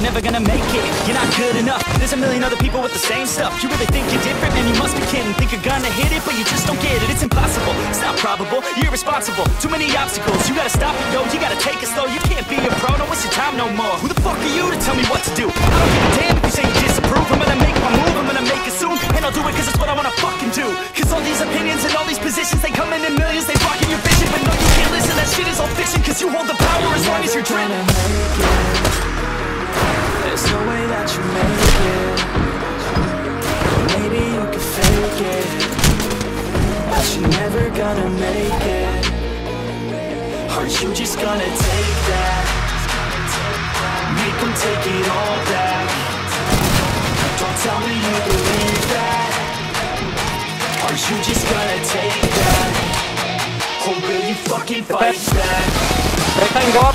never gonna make it. You're not good enough, there's a million other people with the same stuff. You really think you're different? Man, you must be kidding. Think you're gonna hit it, but you just don't get it. It's impossible, it's not probable, you're irresponsible. Too many obstacles, you gotta stop it, yo. You gotta take it slow, you can't be a pro. Don't waste your time no more. Who the fuck are you to tell me what to do? I don't give a damn if you say you disapprove. I'm gonna make my move, I'm gonna make it soon. And I'll do it cause it's what I wanna fucking do. Cause all these opinions and all these positions, they come in millions, they blocking your vision. But no, you can't listen, that shit is all fiction. Cause you hold the power as long as you're dreaming. There's no way that you make it. Maybe you can fake it, but you're never gonna make it. Are you just gonna take that? Make them take it all back. Don't tell me you believe that. Are you just gonna take that? Or will you fucking fight back? Mereka ingot.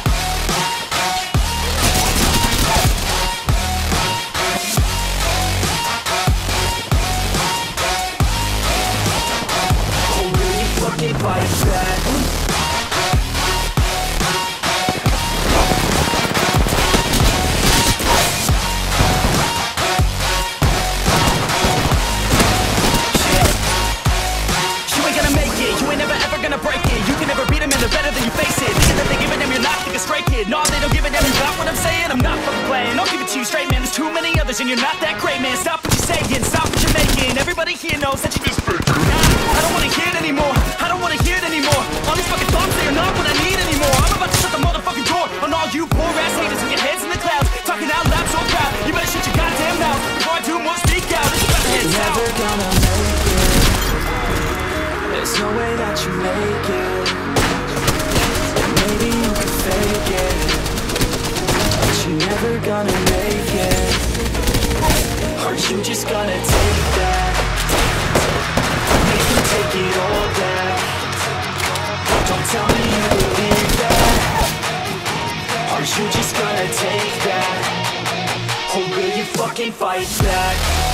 Or will you fucking fight back? No, they don't give a damn about what I'm saying. I'm not fucking playing, I'll give it to you straight, man. There's too many others and you're not that great, man. Stop what you're saying, stop what you're making. Everybody here knows that you just fake it. I don't wanna hear it anymore, I don't wanna hear it anymore. All these fucking thoughts, they are not what I need anymore. I'm about to shut the motherfucking door on all you poor ass haters with your heads in the clouds, talking out loud so proud. You better shut your goddamn mouth before I do more speak out. It's about to get You're never gonna make it. There's no way that you make it. Maybe you can fake it, but you're never gonna make it. Are you just gonna take that? Make them take it all back. Don't tell me you believe that. Are you just gonna take that? Or will you fucking fight back?